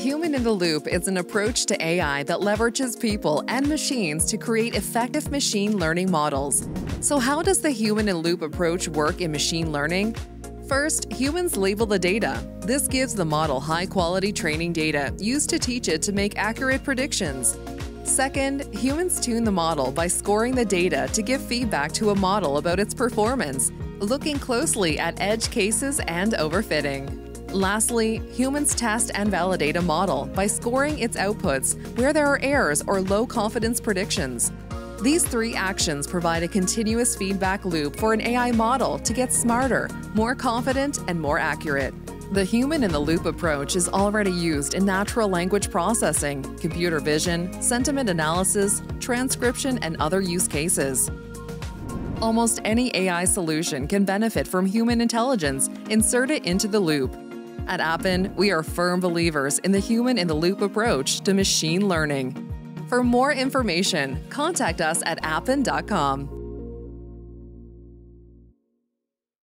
Human-in-the-loop is an approach to AI that leverages people and machines to create effective machine learning models. So how does the human-in-loop approach work in machine learning? First, humans label the data. This gives the model high-quality training data used to teach it to make accurate predictions. Second, humans tune the model by scoring the data to give feedback to a model about its performance, looking closely at edge cases and overfitting. Lastly, humans test and validate a model by scoring its outputs where there are errors or low-confidence predictions. These three actions provide a continuous feedback loop for an AI model to get smarter, more confident, and more accurate. The human-in-the-loop approach is already used in natural language processing, computer vision, sentiment analysis, transcription, and other use cases. Almost any AI solution can benefit from human intelligence inserted into the loop. At Appen, we are firm believers in the human-in-the-loop approach to machine learning. For more information, contact us at appen.com.